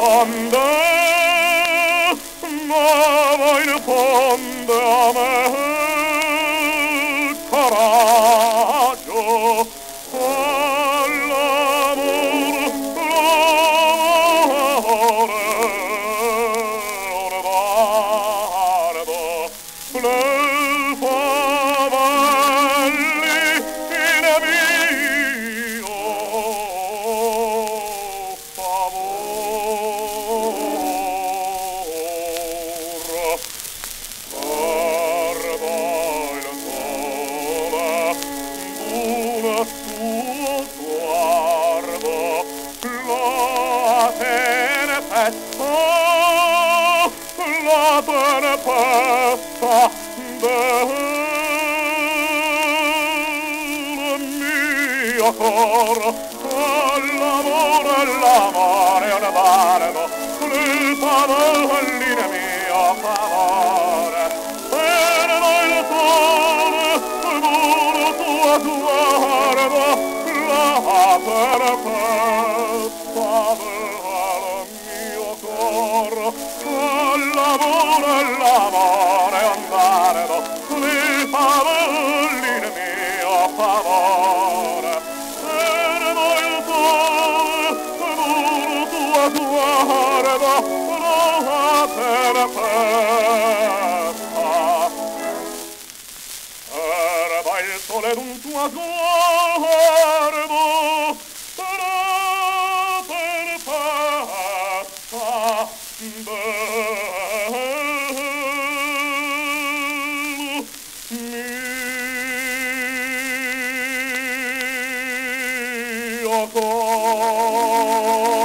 fonde, ma in fondo a me il coraggio, all'amor, l'amore, le favalli in mio favor. Guarda il sole d'un suo sguardo, la tempesta del mio cor, all'amore, all'amore, all'amore, le favalli in mio favore. Perdo il sole d'un tuo sguardo, la tempesta del mio cor, all'amore, all'amore, andare, le favalli in mio favore. Perdo il sole d'un tuo sguardo, la tempesta. Erba il sole d'un tuo sguardo, la tempesta del mio cor.